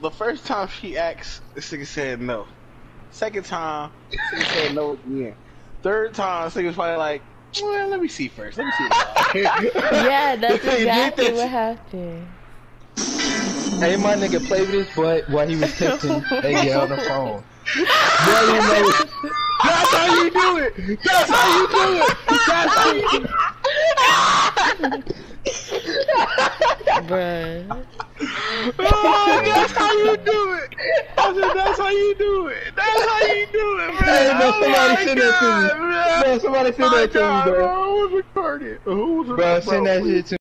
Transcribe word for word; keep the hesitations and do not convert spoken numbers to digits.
the first time she asked, this nigga said no. Second time, this nigga said no again. Third time, this nigga's probably like, well, let me see first. Let me see. Yeah, that's exactly what happened. Hey, my nigga played with his butt while he was texting Hey on the phone. Boy, you know it. That's how you do it. That's how you do it. That's how you do it. Bruh. Oh, that's how you do it. I said, that's how you do it. That's how you do it, bro. Hey, man, somebody oh send that to me. God, Bro, somebody send my that to God, me, bro. bro. Who was retarded? Who was Bro, send that please. shit to me.